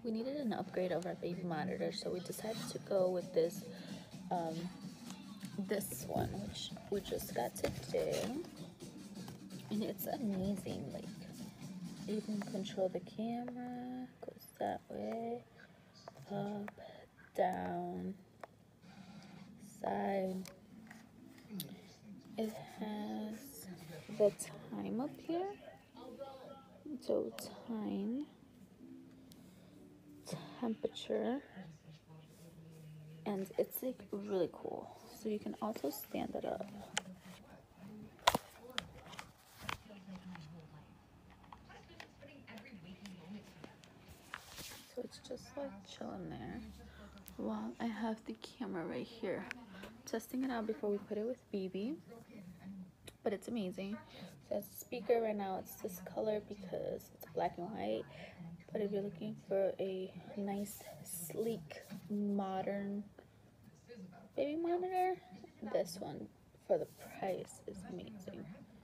we needed an upgrade of our baby monitor, so we decided to go with this this one, which we just got today, and it's amazing. Like, you can control the camera, goes that way, up, down, side. It has the time up here, so time, temperature, and it's like really cool. So you can also stand it up. So it's just like chilling there. Well, I have the camera right here, testing it out before we put it with BB, but it's amazing. So as a speaker right now, it's this color because it's black and white, but if you're looking for a nice, sleek, modern baby monitor, this one for the price is amazing.